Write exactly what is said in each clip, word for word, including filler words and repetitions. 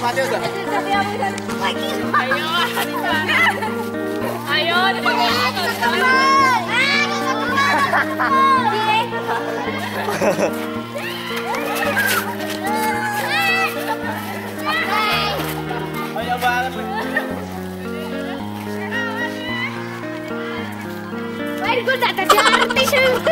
Matius dah. Ayo, ayo, dipakai. Banyak banget. Wait, gue tak ada artis.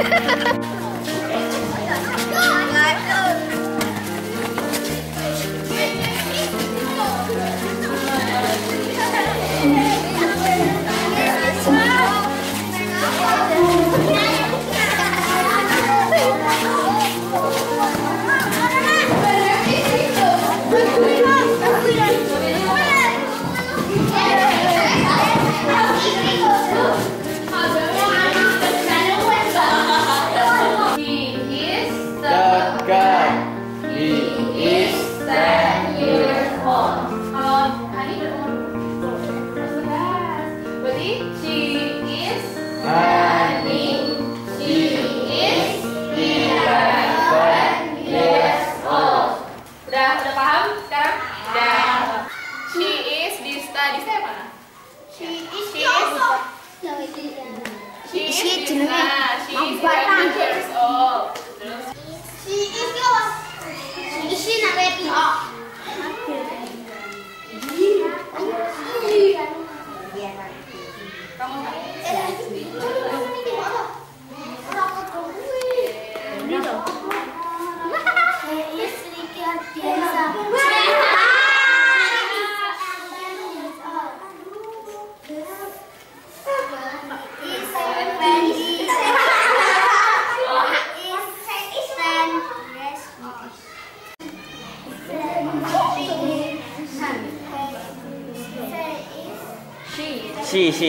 Si, si.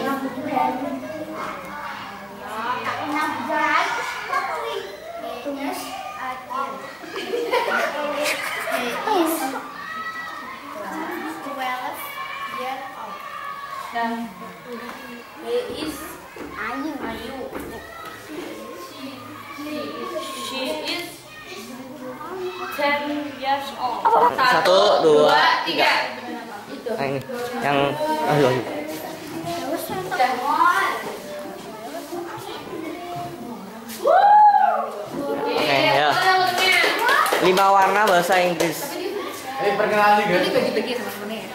Dan he is Ayu. Ayu. She is ten years old. Satu, dua, tiga. Itu. Nah, ini yang ayo, ayo. Oke, ya. Lima warna bahasa Inggris. Eh, perkenalan juga. Ini bagi-bagi sama temennya.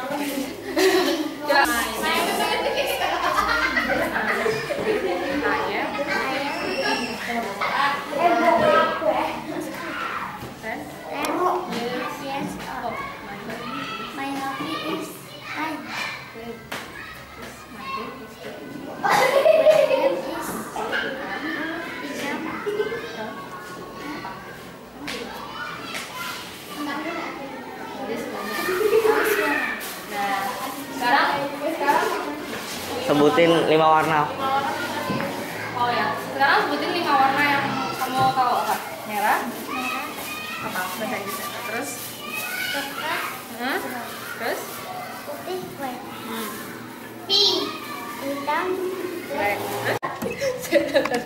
Sebutin lima warna. Oh ya, sekarang sebutin lima warna yang kamu tahu apa? Merah, apa? Bahasa Inggris. Terus, hmm? Terus, Putih, white. hmm. Pink, hitam, Black. Terus,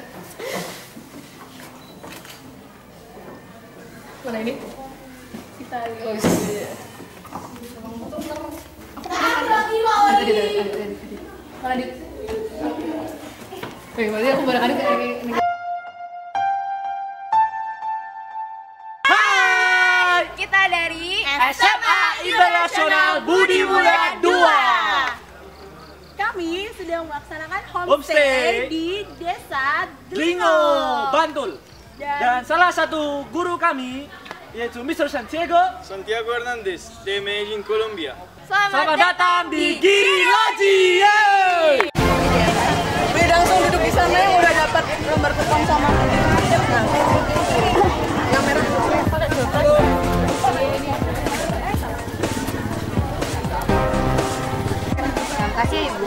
mana ini? Kita lihat. Mana di? Oke, berarti aku barangkali kayak ini. Hai, kita dari S M A Internasional Budi Mulya dua. kami sedang melaksanakan homestay, Homestay di Desa Dlingo, Bantul. Dan, Dan salah satu guru kami yaitu mister Santiago. Santiago Hernandez de Medellín, Colombia. selamat, Selamat datang di Giri Loji. Wih, langsung duduk di sana yang udah dapat lembar kupon sama nah, yang merah. Terima kasih Ibu.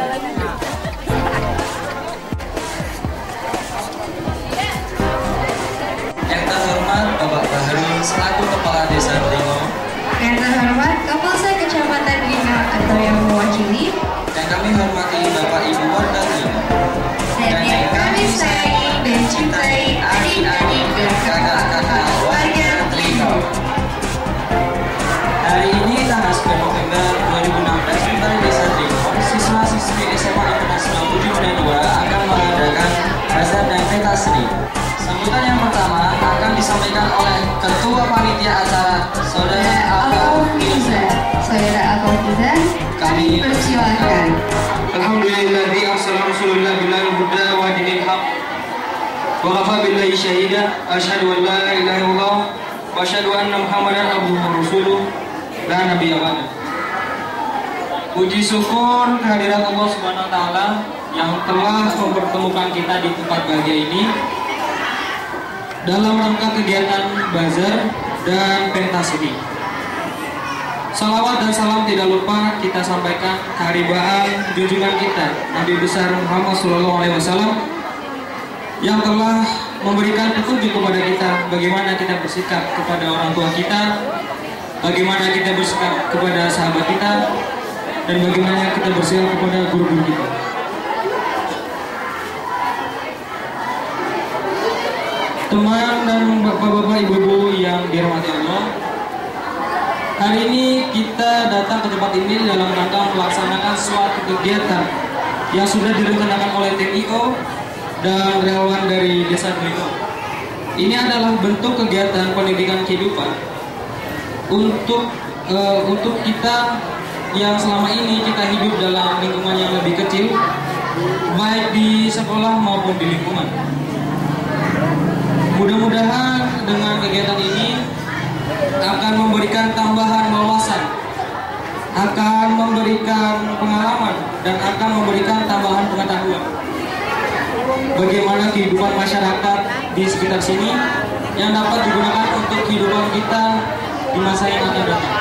Yang terhormat Bapak Bahru selaku Kepala Desa Dlingo. Yang terhormat Kapolsek Kecamatan Dlingo atau yang mewakili. Yang kami hormati Bapak Ibu warga Dlingo. Dan yang kami sayangi dan cintai adik-adik dan kakak-kakak warga Dlingo. Hari ini Saudara Al-Fatihah, kami persilakan. Alhamdulillahi arsala rasulullah bilal huda wa dinil haq wa kafa billahi syahida asyhadu an la ilaha illallah wa asyhadu anna muhammadan abduhu wa rasuluh la nabiyya ba'da. Puji syukur kehadirat Allah Subhanahu wa taala yang telah mempertemukan kita di tempat bahagia ini dalam rangka kegiatan bazar dan pentas ini. Salawat dan salam tidak lupa kita sampaikan keharibaan junjungan kita Nabi besar Muhammad Shallallahu Alaihi Wasallam yang telah memberikan petunjuk kepada kita bagaimana kita bersikap kepada orang tua kita, bagaimana kita bersikap kepada sahabat kita, dan bagaimana kita bersikap kepada guru-guru kita. Teman dan bapak-bapak, ibu-ibu yang dirahmati Allah, hari ini kita datang ke tempat ini dalam rangka melaksanakan suatu kegiatan yang sudah direncanakan oleh T I O dan relawan dari Desa Telingo. Ini adalah bentuk kegiatan pendidikan kehidupan untuk uh, untuk kita yang selama ini kita hidup dalam lingkungan yang lebih kecil, baik di sekolah maupun di lingkungan. Mudah-mudahan dengan kegiatan ini akan memberikan tambahan wawasan, akan memberikan pengalaman, dan akan memberikan tambahan pengetahuan bagaimana kehidupan masyarakat di sekitar sini yang dapat digunakan untuk kehidupan kita di masa yang akan datang.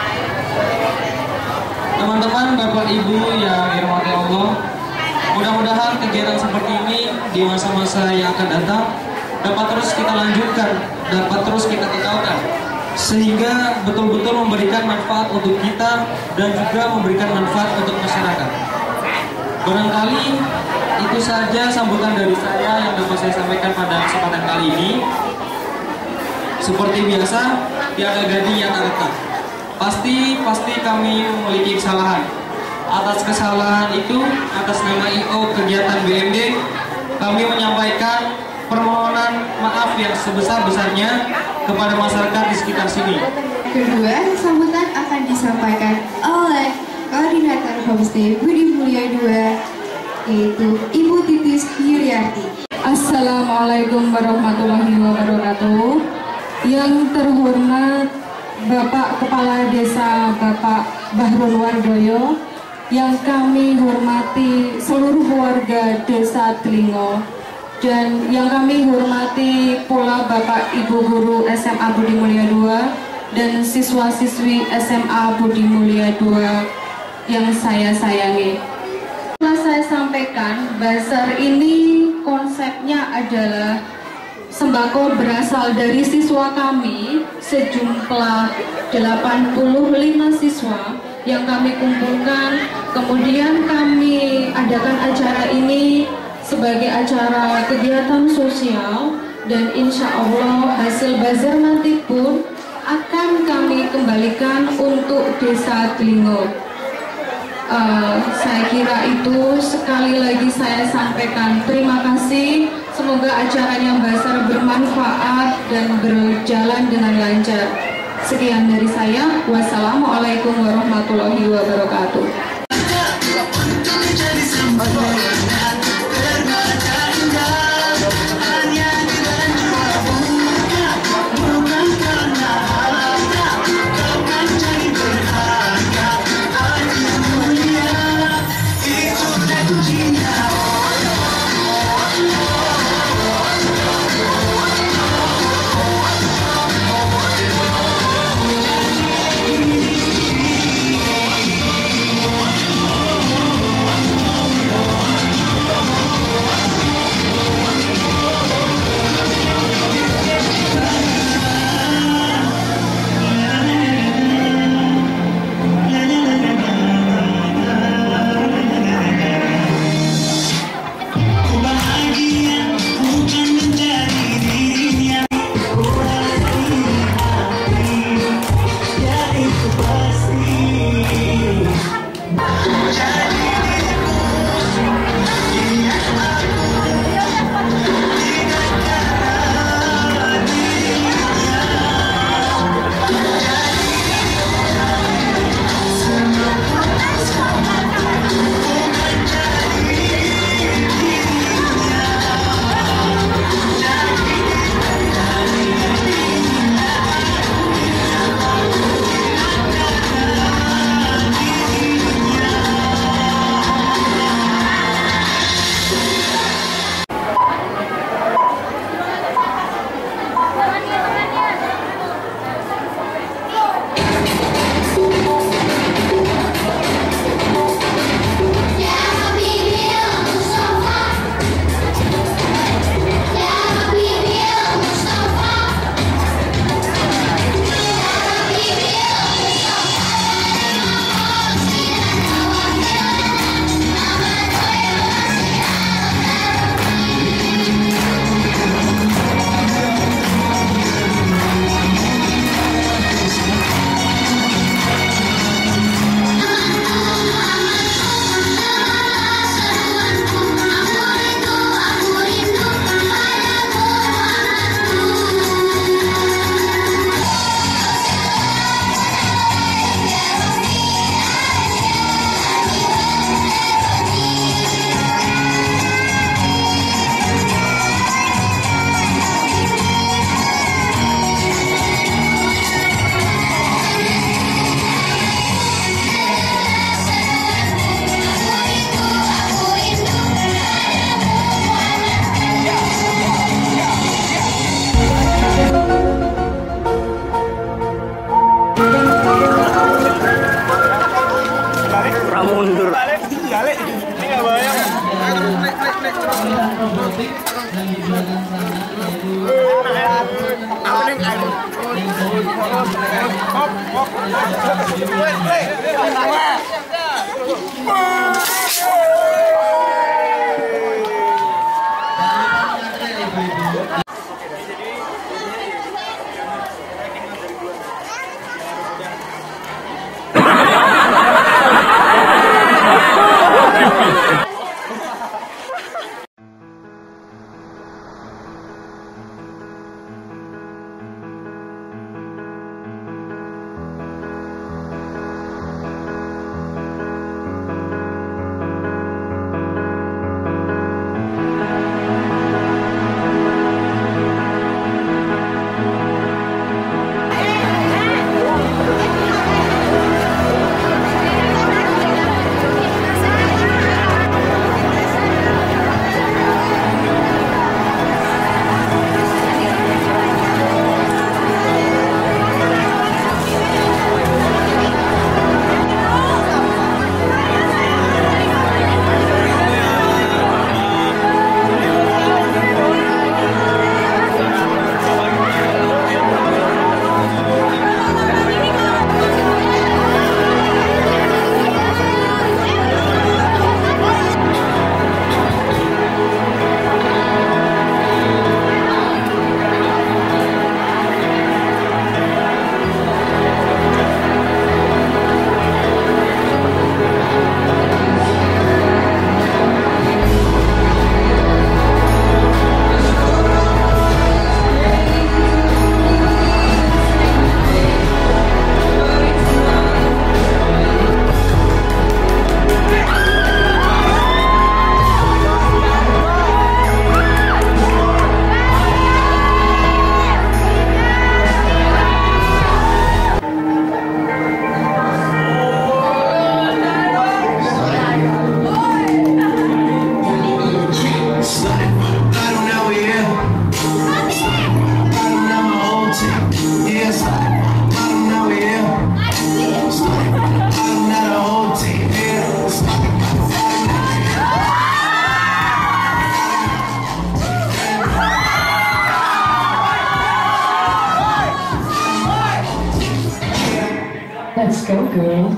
Teman-teman, Bapak Ibu yang dirahmati Allah, mudah-mudahan kegiatan seperti ini di masa-masa yang akan datang dapat terus kita lanjutkan, dapat terus kita kekalkan, sehingga betul-betul memberikan manfaat untuk kita dan juga memberikan manfaat untuk masyarakat. Barangkali itu saja sambutan dari saya yang dapat saya sampaikan pada kesempatan kali ini. Seperti biasa, tiada gading yang tak retak. Pasti, pasti kami memiliki kesalahan. Atas kesalahan itu, atas nama I O kegiatan B M D, kami menyampaikan permohonan maaf yang sebesar-besarnya kepada masyarakat di sekitar sini. Kedua, sambutan akan disampaikan oleh Koordinator Homestay Budi Mulia dua, yaitu Ibu Titis Yuliarti. Assalamualaikum warahmatullahi wabarakatuh. Yang terhormat Bapak Kepala Desa Bapak Bahrul Wardoyo, yang kami hormati seluruh warga Desa Telingo, dan yang kami hormati pula Bapak Ibu Guru S M A Budi Mulia dua dan siswa-siswi S M A Budi Mulia dua yang saya sayangi. Setelah saya sampaikan, bazar ini konsepnya adalah sembako berasal dari siswa kami sejumlah delapan puluh lima siswa yang kami kumpulkan. Kemudian kami adakan acara ini sebagai acara kegiatan sosial, dan insya Allah hasil bazar nanti pun akan kami kembalikan untuk Desa Telingo. Uh, saya kira itu sekali lagi saya sampaikan terima kasih. Semoga acaranya bazar bermanfaat dan berjalan dengan lancar. Sekian dari saya. Wassalamualaikum warahmatullahi wabarakatuh. Dan di belakang sana Let's go, girl.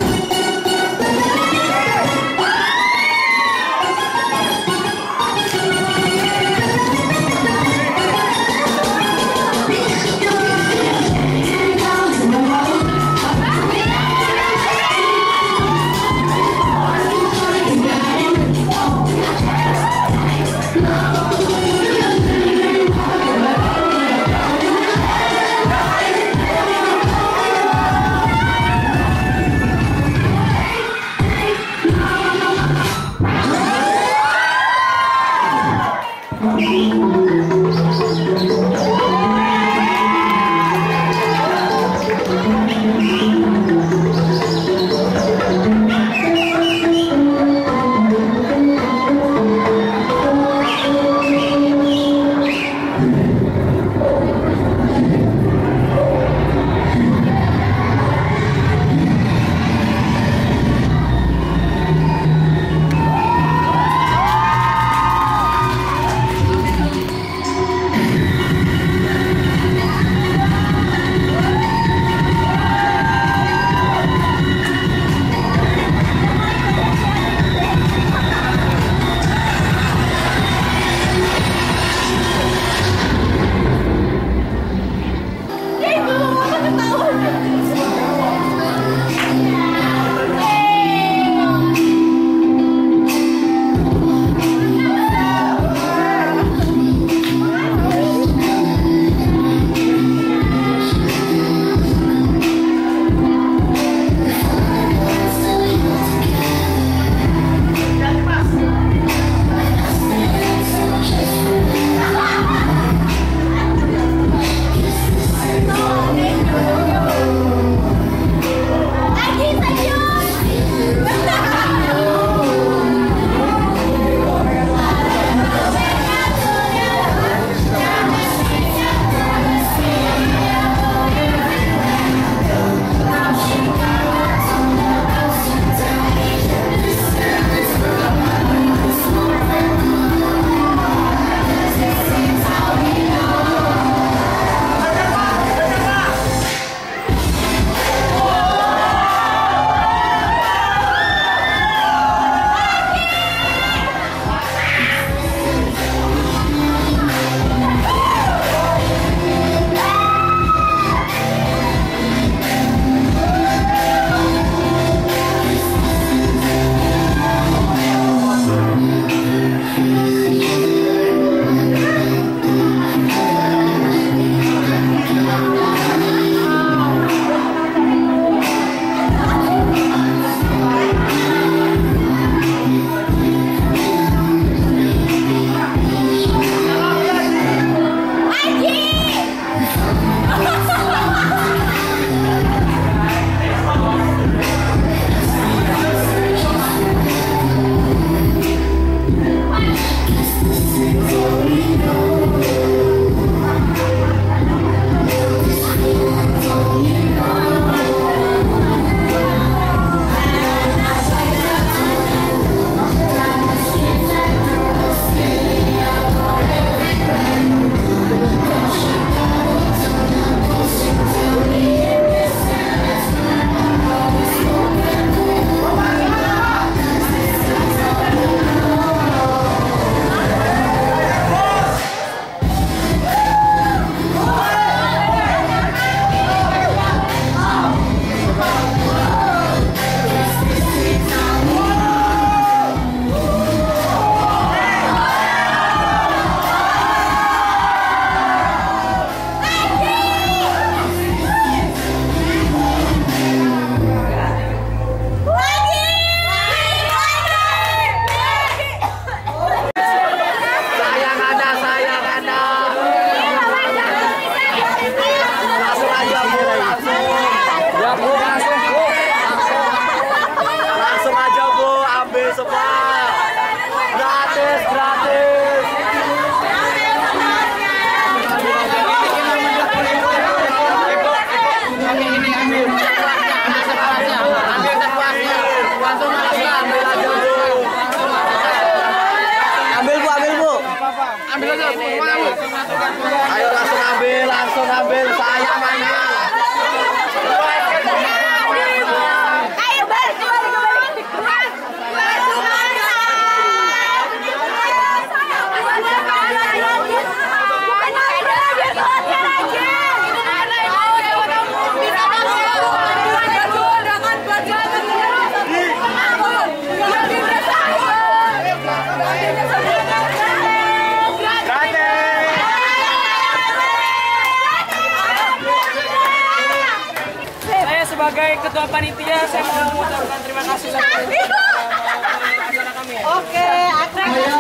sebagai ketua panitia, saya mau mengucapkan terima kasih sama acara kami. Oke, aku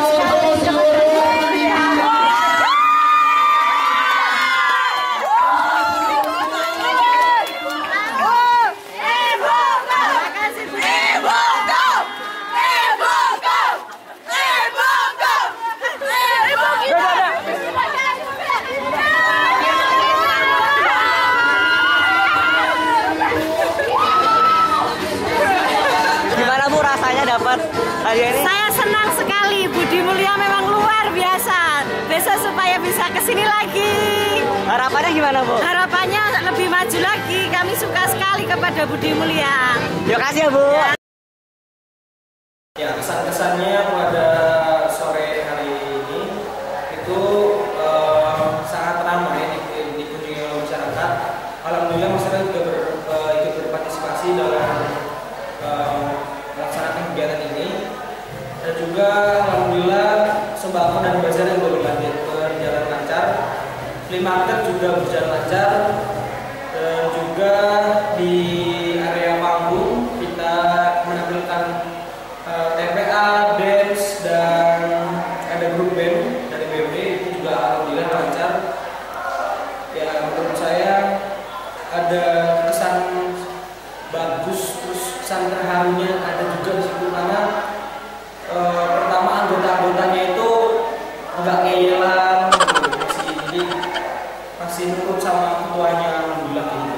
dapat hadiah ini? Saya senang sekali, Budi Mulia memang luar biasa. Besok supaya bisa kesini lagi. Harapannya gimana, Bu? Harapannya lebih maju lagi. Kami suka sekali kepada Budi Mulia. Terima kasih ya, Bu. Ya. Ya, kesan-kesannya pada sore hari ini itu uh, sangat ramai dikunjungi oleh masyarakat. Alhamdulillah masyarakat juga ber, uh, ikut berpartisipasi dalam uh, melaksanakan kegiatan ini, dan juga alhamdulillah sembako dan bazar yang berlanjut berjalan lancar, flea market juga berjalan lancar, dan juga di area panggung kita menampilkan uh, T P A, dance, dan ada grup band dari B M D itu juga alhamdulillah lancar. Ya, menurut saya ada kesan bagus, terus kesan terharunya ada juga di situ, karena e, pertama anggota-anggotanya itu nggak ngeyelan gitu, masih jadi masih nurut sama ketuanya, alhamdulillah gitu.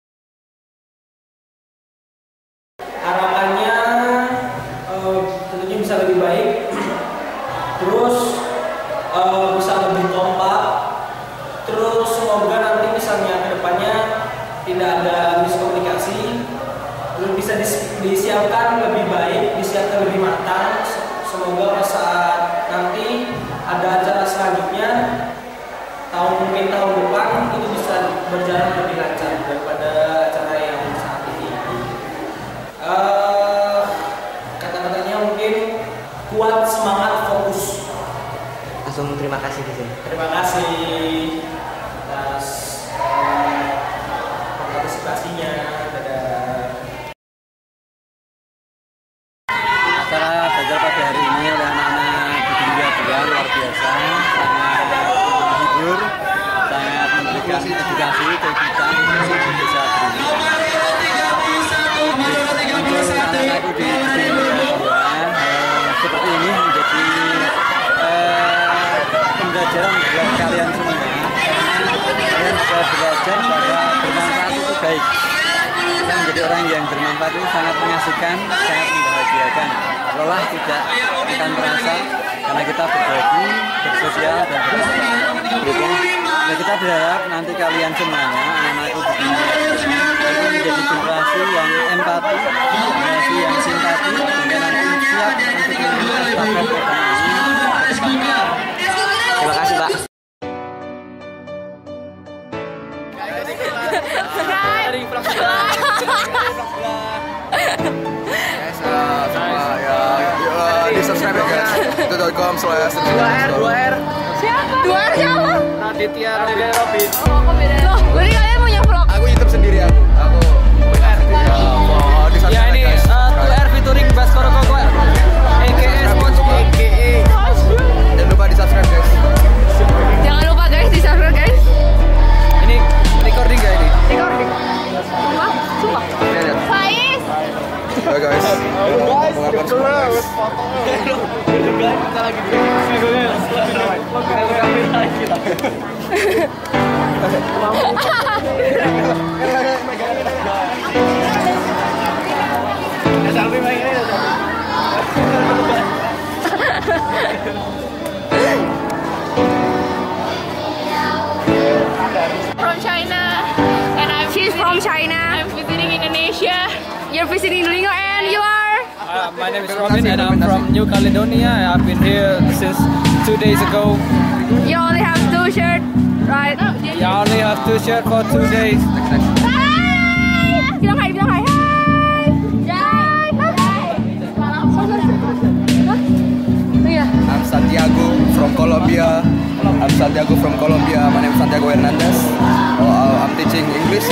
Harapannya e, tentunya bisa lebih baik, terus e, bisa lebih kompak, terus semoga nanti misalnya kedepannya tidak ada miskomunikasi, bisa disiapkan lebih baik, disiapkan lebih matang. Semoga saat nanti ada acara selanjutnya, tahun mungkin tahun depan itu bisa berjalan lebih lancar daripada acara yang saat ini. Uh, kata-katanya mungkin kuat, semangat, fokus. Langsung terima kasih di sini. Terima kasih atas uh, partisipasinya. Acara belajar pada hari ini oleh anak-anak Budi Mulia dua luar biasa, sangat menghibur, sangat memberikan edukasi ke kita khusus di desa ini. Untuk anak-anak Budi Mulia dua seperti ini menjadi eh, pembelajaran buat kalian semua, karena kalian bisa belajar bahwa bermanfaat itu baik. Kita menjadi orang yang bermanfaat itu sangat mengasihkan, sangat membahagiakan. Lelah tidak akan terasa karena kita berbagi, bersosial, dan bermanfaat. Nah, kita berharap nanti kalian semuanya, anak-anak Budi Mulia itu menjadi generasi yang empati, generasi yang simpati, sehingga nanti siap untuk mencapai ekonomi. Terima kasih, Pak. Di subscribe ya guys, itu dot com slash dua R dua R Siapa? dua R siapa? Raditya Robin. Oh, kok beda? Loh, berarti kalian punya vlog? aku YouTube sendirian. Aku oh, di Ya ini dua R featuring Baskoro Koko A K A SpongeBob A K A. Jangan lupa di subscribe guys. Jangan lupa guys, di subscribe guys. Ini recording gak ini? Recording. Sumpah? Sumpah? Faiz! Bye guys. Mengabarkan semua guys. From China, and I'm She's from China. I'm visiting Indonesia. You're visiting Indonesia and you are? Uh, my name is Robin and I'm from New Caledonia. I've been here since two days ago. You only have two shirts, right? Yeah, I only have two shirts for two days. Hai! Bilang hai, bilang hai. Hai! Hai! Iya. I'm Santiago from Colombia. I'm Santiago from Colombia. My name is Santiago Hernandez. Oh, I'm teaching English